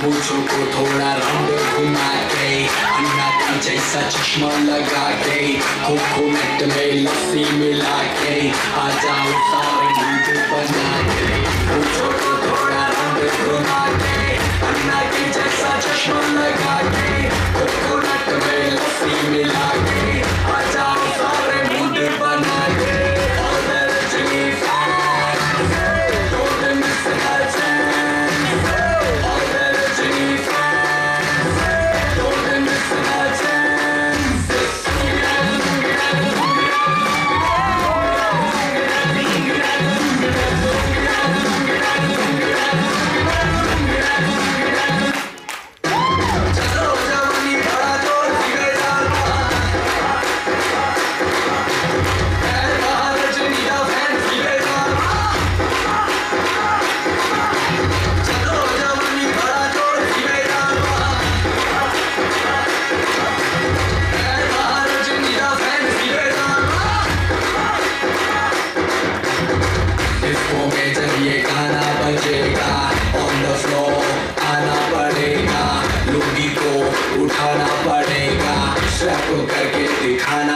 मुझको को थोड़ा राउंड घुमा के, अन्ना की जैसा चश्मा लगा के, कोकोनट में लस्सी मिला के, आ जाओ सारे दूध बना के, मुझको को थोड़ा राउंड घुमा के, अन्ना की जैसा चश्मा लगा के, कोकोनट में लस्सी मिला के, आ जाओ सारे दूध बना के। उठाना पड़ेगा, स्टेप करके दिखाना